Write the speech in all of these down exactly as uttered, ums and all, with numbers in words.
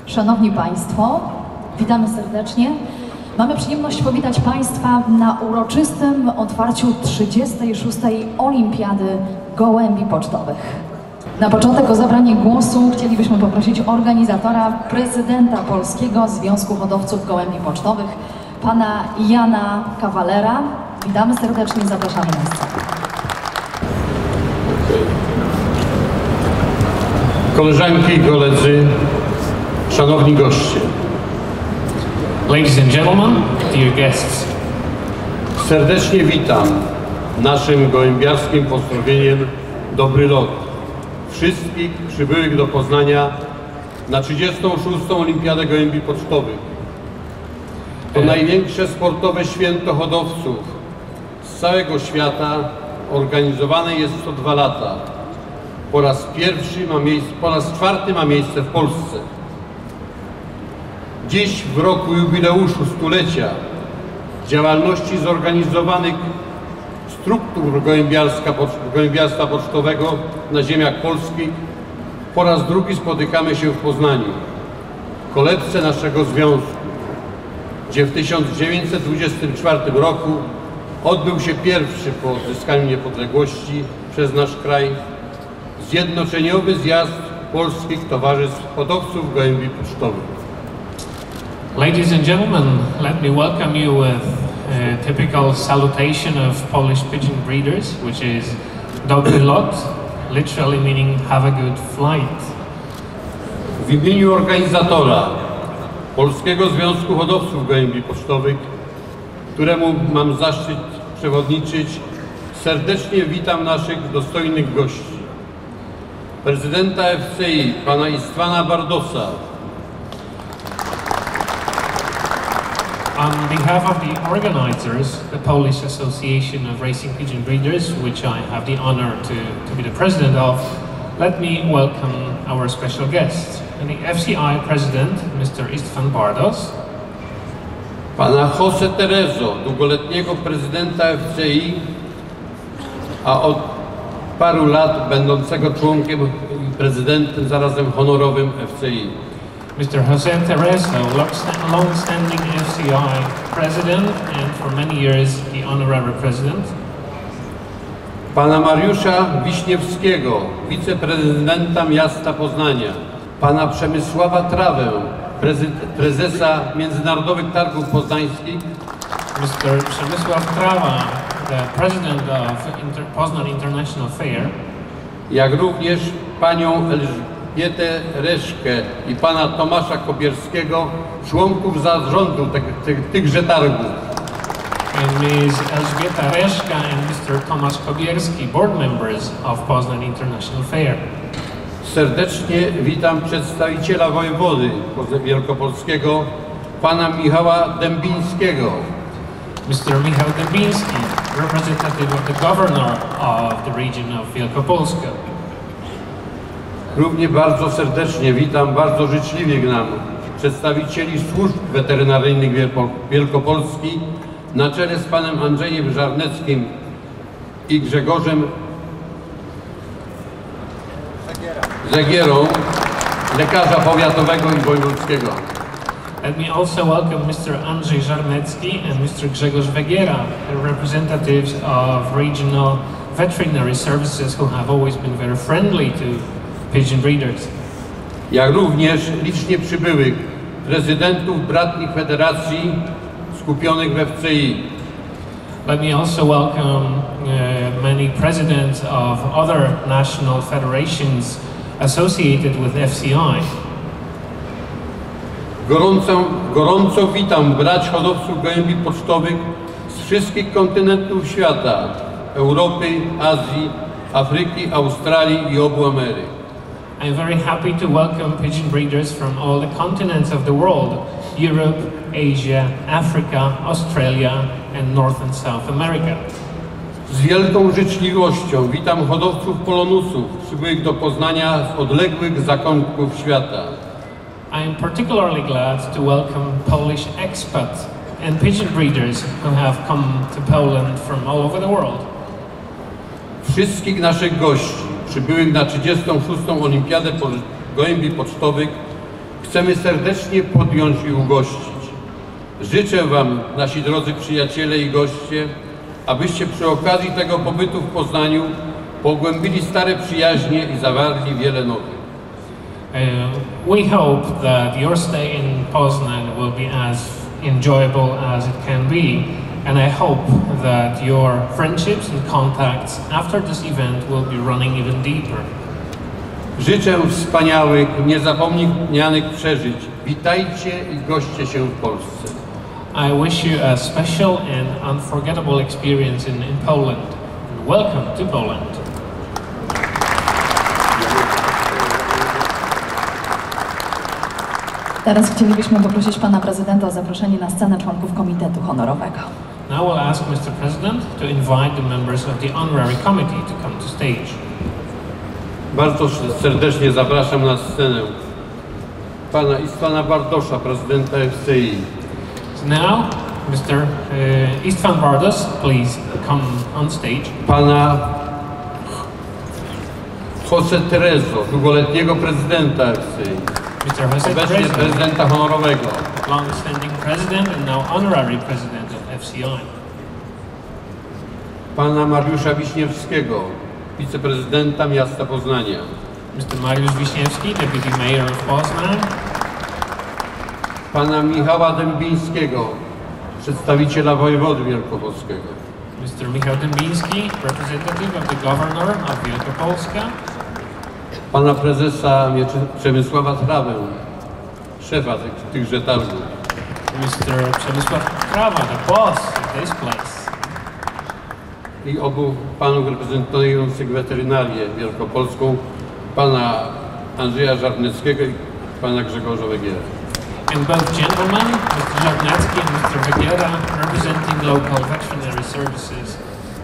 Szanowni Państwo, witamy serdecznie. Mamy przyjemność powitać Państwa na uroczystym otwarciu trzydziestej szóstej Olimpiady Gołębi Pocztowych. Na początek o zabranie głosu chcielibyśmy poprosić organizatora, prezydenta Polskiego Związku Hodowców Gołębi Pocztowych, pana Jana Kawalera. Witamy serdecznie, zapraszamy na scenę. Koleżanki i koledzy, szanowni goście. Ladies and gentlemen, dear guests. Serdecznie witam naszym gołębiarskim pozdrowieniem Dobry Lot wszystkich przybyłych do Poznania na trzydziestą szóstą Olimpiadę Gołębi Pocztowych. To największe sportowe święto hodowców z całego świata, organizowane jest co dwa lata. Po raz pierwszy ma miejsce, po raz czwarty ma miejsce w Polsce. Dziś w roku jubileuszu stulecia działalności zorganizowanych struktur gołębiarstwa pocztowego na ziemiach polskich po raz drugi spotykamy się w Poznaniu, w kolebce naszego związku, gdzie w tysiąc dziewięćset dwudziestym czwartym roku odbył się pierwszy po odzyskaniu niepodległości przez nasz kraj zjednoczeniowy zjazd polskich towarzystw hodowców gołębi pocztowych. Ladies and gentlemen, let me welcome you with a typical salutation of Polish pigeon breeders, which is Dobry Lot, literally meaning have a good flight. W imieniu organizatora Polskiego Związku Hodowców Gołębi Pocztowych, któremu mam zaszczyt przewodniczyć, serdecznie witam naszych dostojnych gości. Prezydenta F C I, pana Istwana Bardosa. On behalf of the organizers, the Polish Association of Racing Pigeon Breeders, which I have the honor to, to be the president of, let me welcome our special guests. And the F C I president, Mister Istvan Bardos. Pana Jose Terezo, długoletniego prezydenta F C I, a od paru lat będącego członkiem i prezydentem zarazem honorowym F C I. Mister Jose Terezo, long-standing F C I president and for many years the honorary president. Pana Mariusza Wiśniewskiego, wiceprezydenta miasta Poznania. Pana Przemysława Trawę, prezesa Międzynarodowych Targów Poznańskich. Mister Przemysław Trawa, the president of Inter Poznan International Fair. Jak również panią Elżbietę Reszkę i pana Tomasza Kobierskiego, członków zarządu te, te, tychże targów. And Miz Elżbieta Reszka and Mister Tomasz Kobierski, board members of Poznan International Fair. Serdecznie witam przedstawiciela wojewody wielkopolskiego, pana Michała Dębińskiego. Mister Michał Dębiński, representative of the governor of the region of Wielkopolska. Równie bardzo serdecznie witam, bardzo życzliwie gnam przedstawicieli służb weterynaryjnych Wielkopolski na czele z panem Andrzejem Żarneckim i Grzegorzem Zegierą, lekarza powiatowego i wojewódzkiego. Let me also welcome Mister Andrzej Żarnecki and Mister Grzegorz Wegiera, representatives of regional veterinary services who have always been very friendly to pigeon breeders. Jak również licznie przybyłych prezydentów bratnich federacji skupionych w F C I. Let me also welcome uh, many presidents of other national federations associated with F C I. Gorąco, gorąco witam brać hodowców gołębi pocztowych z wszystkich kontynentów świata, Europy, Azji, Afryki, Australii i obu Ameryk. I am very happy to welcome pigeon breeders from all the continents of the world, Europe, Asia, Africa, Australia and North and South America. Z wielką życzliwością witam hodowców polonusów przybyłych do Poznania z odległych zakątków świata. I am particularly glad to welcome Polish expats and pigeon breeders who have come to Poland from all over the world. Wszystkich naszych gości przybyłych na trzydziestą szóstą Olimpiadę Gołębi Pocztowych chcemy serdecznie podjąć i ugościć. Życzę Wam, nasi drodzy przyjaciele i goście, abyście przy okazji tego pobytu w Poznaniu pogłębili stare przyjaźnie i zawarli wiele nowych. Uh, we hope that your stay in Poznan will be as enjoyable as it can be, and I hope that your friendships and contacts after this event will be running even deeper. Życzę wspaniałych, niezapomnianych przeżyć. Witajcie i goście się w Polsce. I wish you a special and unforgettable experience in, in Poland. And welcome to Poland. Teraz chcielibyśmy poprosić pana prezydenta o zaproszenie na scenę członków Komitetu Honorowego. Now we'll ask Mister President to invite the members of the Honorary Committee to come to stage. Bardzo serdecznie zapraszam na scenę pana Istvana Bardosza, prezydenta F C I. So now, Mister Uh, Istvan Bardos, please come on stage. Pana Jose Terezo, długoletniego prezydenta F C I. Mister Jose Obecnie Terezo, prezydenta honorowego. long-standing president and now honorary president of F C I. Pana Mariusza Wiśniewskiego, wiceprezydenta miasta Poznania. Mister Mariusz Wiśniewski, deputy mayor of Poznan. Pana Michała Dębińskiego, przedstawiciela wojewody wielkopolskiego. Mister Michał Dębiński, representative of the governor of Wielkopolska. Pana prezesa Mieczy- Przemysława Trawę, szefa tych, tychże targów. Mister Przemysław Trawa, the boss of this place. I obu panów reprezentujących weterynarię wielkopolską, pana Andrzeja Żarneckiego i pana Grzegorza Wegiera. And both gentlemen, Mister Żarnecki and Mister Wegiera, representing local veterinary services.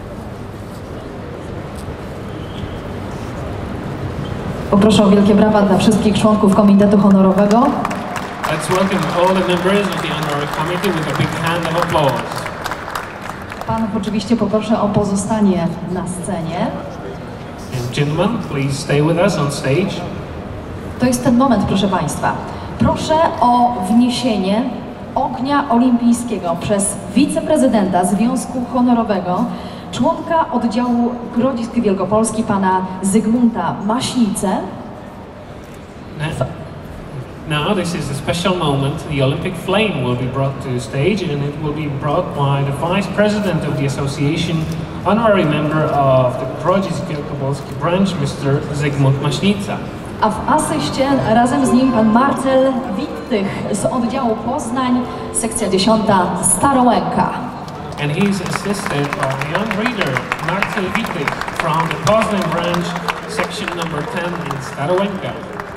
Poproszę o wielkie brawa dla wszystkich członków Komitetu Honorowego. Let's welcome all the members of the Honorary Committee with a big hand of applause. Panów oczywiście poproszę o pozostanie na scenie. And gentlemen, please stay with us on stage. To jest ten moment, proszę Państwa. Proszę o wniesienie ognia olimpijskiego przez wiceprezydenta Związku Honorowego, członka oddziału Grodzisk Wielkopolski, pana Zygmunta Maśnicę. Now, now this is a special moment. The Olympic flame will be brought to stage, and it will be brought by the Vice President of the Association, honorary member of the Grodzisk Wielkopolski branch, Mister Zygmunt Maśnica. A w asyście razem z nim pan Marcel Wittych z oddziału Poznań, sekcja dziesiąta Starołęka. And he's assisted by the young reader, Marcel Wittych, from the Poznań branch, section number ten in Starołęka.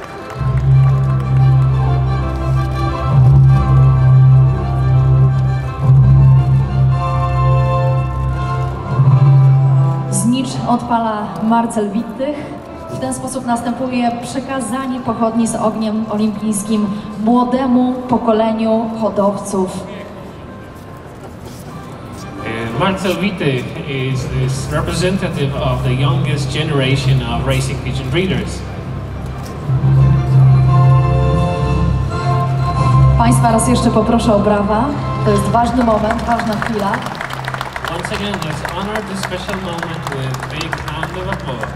Znicz odpala Marcel Wittych. W ten sposób następuje przekazanie pochodni z ogniem olimpijskim młodemu pokoleniu hodowców. Uh, Marcel Wittych is this representative of the youngest generation of racing pigeon breeders. Państwa raz jeszcze poproszę o brawa. To jest ważny moment, ważna chwila. Once again, let's honor this special moment with big hand of applause.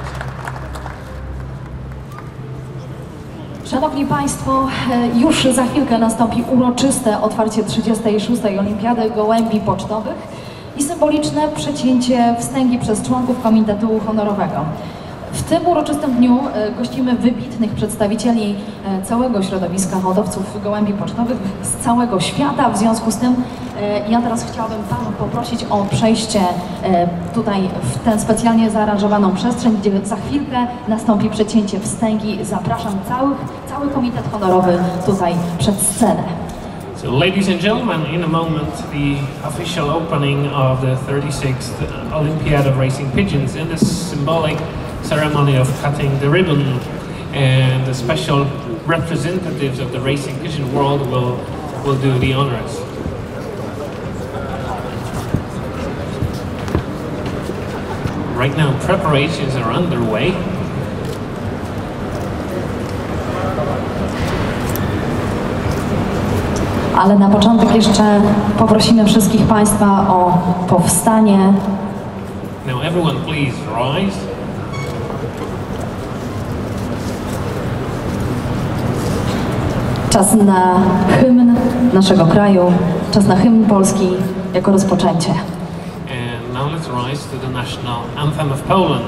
Szanowni Państwo, już za chwilkę nastąpi uroczyste otwarcie trzydziestej szóstej Olimpiady Gołębi Pocztowych i symboliczne przecięcie wstęgi przez członków Komitetu Honorowego. W tym uroczystym dniu gościmy wybitnych przedstawicieli całego środowiska hodowców gołębi pocztowych z całego świata. W związku z tym ja teraz chciałabym Panów poprosić o przejście tutaj w tę specjalnie zaaranżowaną przestrzeń, gdzie za chwilkę nastąpi przecięcie wstęgi. Zapraszam całych, cały Komitet Honorowy tutaj przed scenę. So, ladies and gentlemen, in a moment, the official opening of the thirty-sixth Olympiad of Racing Pigeons and the symbolic ceremony of cutting the ribbon, and the special representatives of the racing pigeon world will, will do the honors. Right now, preparations are underway. ale na początek jeszcze poprosimy wszystkich Państwa o powstanie. Now everyone please rise. Czas na hymn naszego kraju, czas na hymn Polski jako rozpoczęcie. And now let's rise to the national anthem of Poland.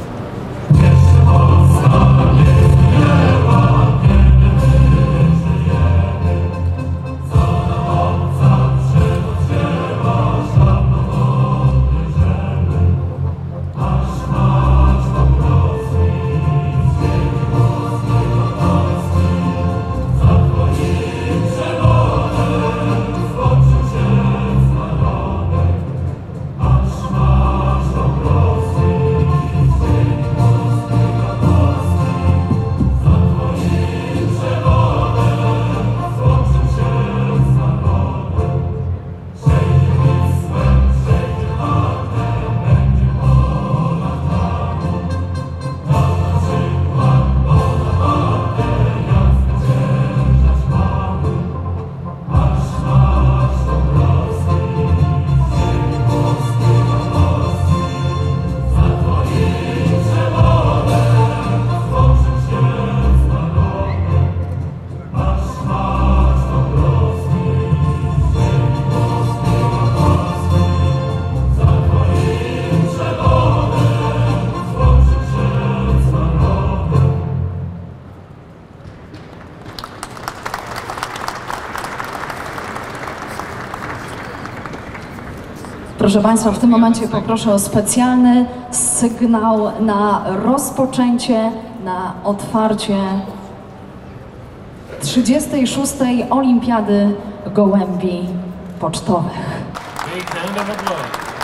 Proszę Państwa, w tym momencie poproszę o specjalny sygnał na rozpoczęcie, na otwarcie trzydziestej szóstej Olimpiady Gołębi Pocztowych. Big hand of applause.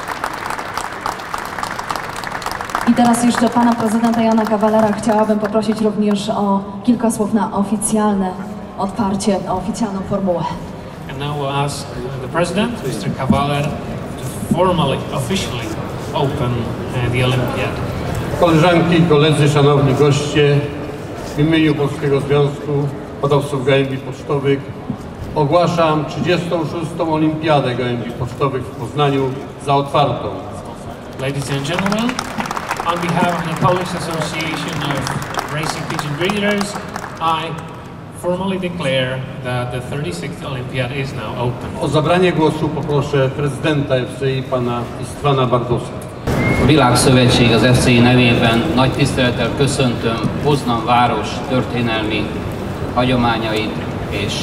I teraz jeszcze Pana Prezydenta Jana Kawalera chciałabym poprosić również o kilka słów na oficjalne otwarcie, na oficjalną formułę. And now we'll ask the President, mister Kavaler, to formally, officially open uh, the Olympiad. Koleżanki i koledzy, szanowni goście, w imieniu Polskiego Związku Hodowców Gołębi Pocztowych ogłaszam trzydziestą szóstą Olimpiadę Gołębi Pocztowych w Poznaniu za otwartą. Ladies and gentlemen, on behalf of the Polish Association of Racing Pigeon Breeders, I formally declare that the thirty-sixth Olympiad is now open. O zabranie głosu poproszę prezydenta F C I, pana Istvana Bardosa. A Világszövetség az F C I nevében nagy tisztelettel köszöntöm Poznan város történelmi hagyományait és,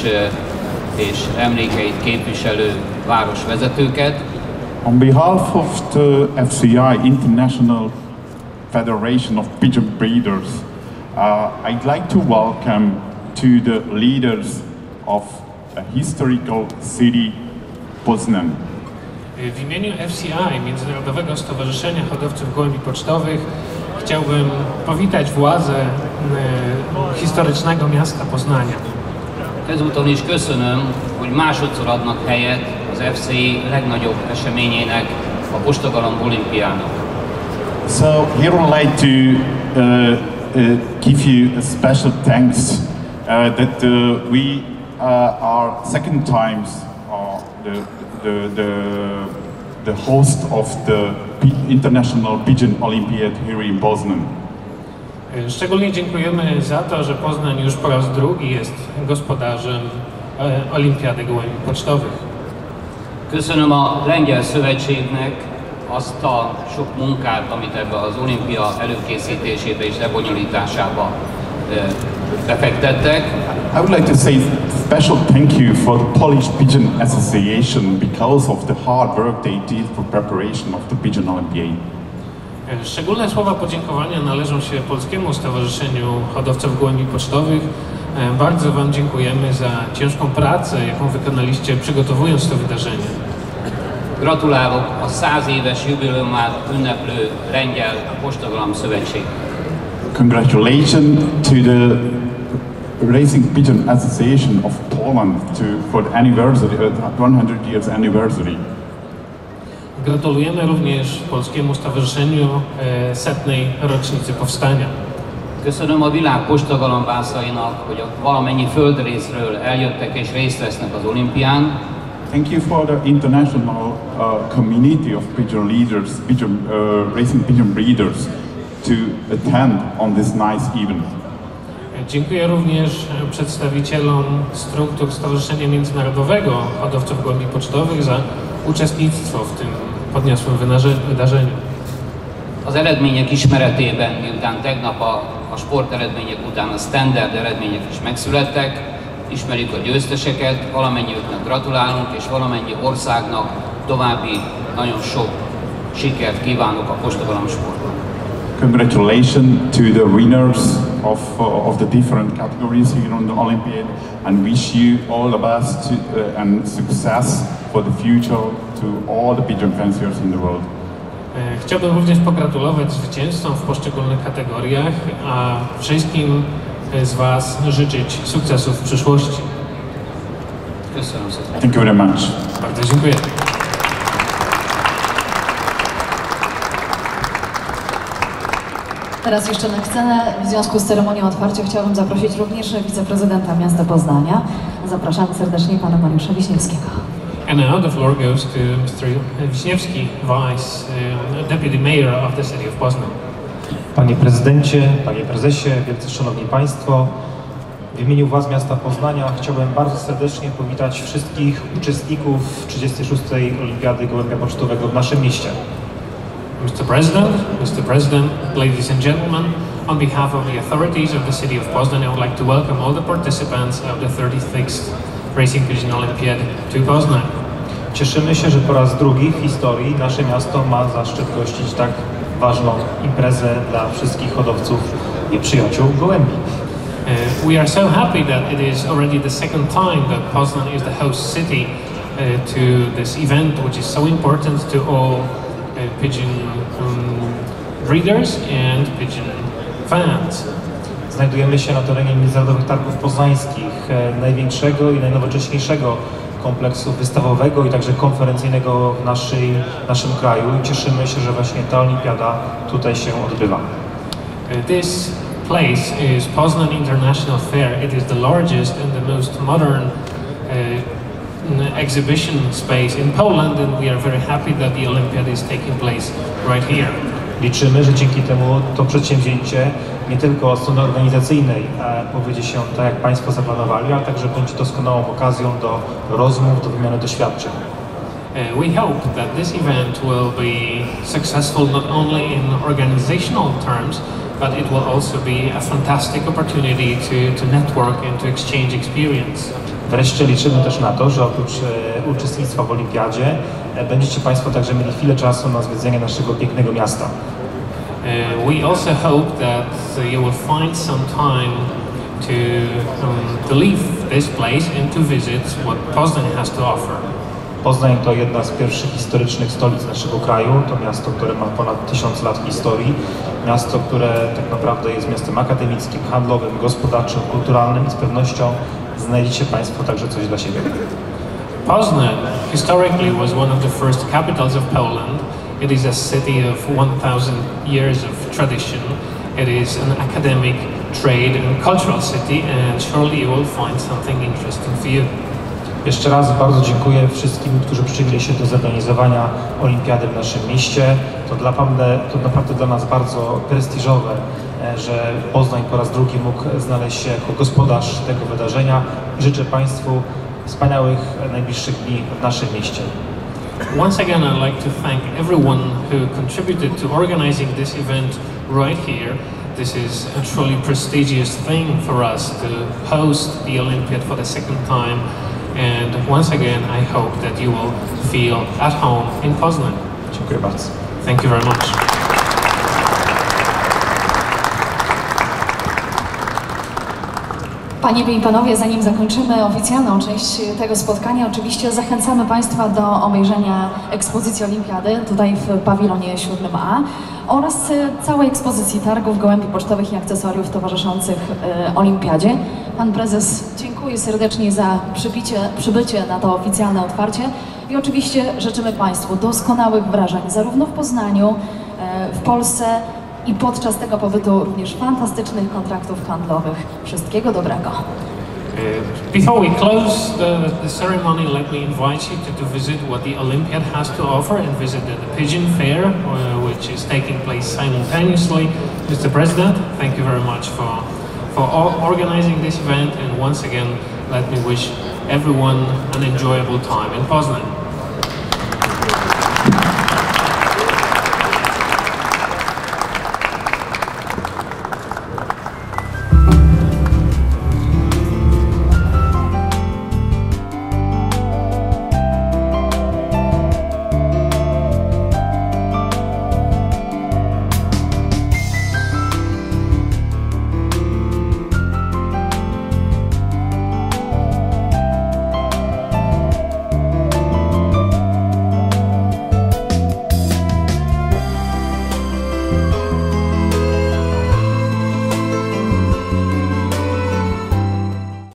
és emlékeit képviselő városvezetőket. On behalf of the F C I International Federation of Pigeon Breeders, uh, I'd like to welcome to the leaders of a historical city, Poznan. W imieniu F C I, Międzynarodowego Stowarzyszenia Hodowców Gołębi Pocztowych, chciałbym powitać władze e, historycznego miasta Poznania. Ezúton is köszönöm, hogy másodszor adnak helyet az F C I legnagyobb eseményének, a Postogalamb olimpiának. So here I'd like to uh, uh, give you a special thanks uh, that uh, we uh, are second times uh, the, the, the, the host of the International Pigeon Olympiad here in Poznan. Szczególnie dziękujemy za to, że Poznań już po raz drugi jest gospodarzem e, Olimpiady Gołębi Pocztowych. Köszönöm a Lengyel Szövetségnek azt a sok munkát, amit ebbe az olimpia előkészítésébe és lebonyolításába befektettek. I would like to say special thank you for the Polish Pigeon Association because of the hard work they did for preparation of the Pigeon Olympiad. Szczególne słowa podziękowania należą się Polskiemu Stowarzyszeniu Hodowców Gołębi Pocztowych. Bardzo Wam dziękujemy za ciężką pracę, jaką wykonaliście, przygotowując to wydarzenie. Gratulálok a száz éves jubileumát ünneplő Lengyel Postogalamb Szövetség. Congratulations to the Racing Pigeon Association of Poland to, for the anniversary, uh, one hundred years anniversary. Gratulujemy również Polskiemu Stowarzyszeniu e, setnej rocznicy powstania. Köszönöm a világ postagalambászainak, hogy a valamennyi földrészről eljöttek és részt vesznek az olimpián. Thank you for the international uh, community of pigeon leaders, pigeon, uh, racing pigeon breeders to attend on this nice event. Dziękuję również przedstawicielom struktur Stowarzyszenia Międzynarodowego Hodowców Gołębi Pocztowych za uczestnictwo w tym podniosłym wydarzeniu. Az eredmények ismeretében, miután tegnap a, a sporteredmények után a standard eredmények is megszülettek, ismerjük a győzteseket, valamennyiüknek gratulálunk, és valamennyi országnak további nagyon sok sikert kívánok a postagalamb sportban. Congratulations to the winners of, uh, of the different categories here on the Olympiad, and wish you all the best to, uh, and success for the future to all the pigeon fanciers in the world. Chciałbym również pogratulować zwycięzcom w poszczególnych kategoriach, a wszystkim z Was życzyć sukcesów w przyszłości. Thank you very much. Bardzo dziękuję. Teraz jeszcze na scenę w związku z ceremonią otwarcia chciałabym zaprosić również wiceprezydenta miasta Poznania. Zapraszamy serdecznie pana Mariusza Wiśniewskiego. And now the floor goes to mister Wiśniewski, Vice uh, Deputy Mayor of the City of Poznan. Panie Prezydencie, Panie Prezesie, wielce Szanowni Państwo, w imieniu władz miasta Poznania chciałbym bardzo serdecznie powitać wszystkich uczestników trzydziestej szóstej Olimpiady Gołębia Pocztowego w naszym mieście. mister President, mister President, ladies and gentlemen, on behalf of the authorities of the City of Poznan, I would like to welcome all the participants of the thirty-sixth Racing Pigeon Olympiad to Poznan. Cieszymy się, że po raz drugi w historii nasze miasto ma zaszczyt gościć tak ważną imprezę dla wszystkich hodowców i przyjaciół gołębi. Uh, we are so happy that it is already the second time that Poznan is the host city uh, to this event, which is so important to all uh, pigeon um, breeders and pigeon fans. Znajdujemy się na terenie Międzynarodowych Targów Poznańskich, e, największego i najnowocześniejszego kompleksu wystawowego i także konferencyjnego w naszej, naszym kraju i cieszymy się, że właśnie ta olimpiada tutaj się odbywa. Uh, this place is Poznan International Fair. It is the largest and the most modern uh, exhibition space in Poland, and we are very happy that the Olympiad is taking place right here. Liczymy, że dzięki temu to przedsięwzięcie nie tylko od strony organizacyjnej e, powiedzie się tak, jak Państwo zaplanowali, ale także będzie doskonałą okazją do rozmów, do wymiany doświadczeń. Uh, we hope that this event will be successful not only in organizational terms, but it will also be a fantastic opportunity to, to network and to exchange experience. Wreszcie liczymy też na to, że oprócz e, uczestnictwa w Olimpiadzie e, będziecie Państwo także mieli chwilę czasu na zwiedzenie naszego pięknego miasta. Uh, we also hope that uh, you will find some time to, um, to leave this place and to visit what Poznan has to offer. Poznań to jedna z pierwszych historycznych stolic naszego kraju. To miasto, które ma ponad tysiąc lat historii. Miasto, które tak naprawdę jest miastem akademickim, handlowym, gospodarczym, kulturalnym i z pewnością znajdziecie Państwo także coś dla siebie. Poznan historically was one of the first capitals of Poland. It is a city of one thousand years of tradition. It is an academic, trade and cultural city, and surely you will find something interesting for you. Jeszcze raz bardzo dziękuję wszystkim, którzy przyczynili się do zorganizowania Olimpiady w naszym mieście. To, dla naprawdę, to naprawdę dla nas bardzo prestiżowe, że Poznań po raz drugi mógł znaleźć się jako gospodarz tego wydarzenia. Życzę Państwu wspaniałych najbliższych dni w naszym mieście. Once again, I'd like to thank everyone who contributed to organizing this event right here. This is a truly prestigious thing for us to host the Olympiad for the second time. And once again, I hope that you will feel at home in Poznan. Dziękuję bardzo. Thank you very much. Panie i Panowie, zanim zakończymy oficjalną część tego spotkania, oczywiście zachęcamy Państwa do obejrzenia ekspozycji Olimpiady tutaj w pawilonie siódmym A oraz całej ekspozycji targów, gołębi pocztowych i akcesoriów towarzyszących y, Olimpiadzie. Pan Prezes, dziękuję serdecznie za przybicie, przybycie na to oficjalne otwarcie i oczywiście życzymy Państwu doskonałych wrażeń zarówno w Poznaniu, y, w Polsce, i podczas tego pobytu również fantastycznych kontraktów handlowych. Wszystkiego dobrego. Uh, before we close the, the ceremony, let me invite you to, to visit what the Olympiad has to offer and visit the, the Pigeon Fair, uh, which is taking place simultaneously. Mister President, thank you very much for, for organizing this event, and once again, let me wish everyone an enjoyable time in Poznan.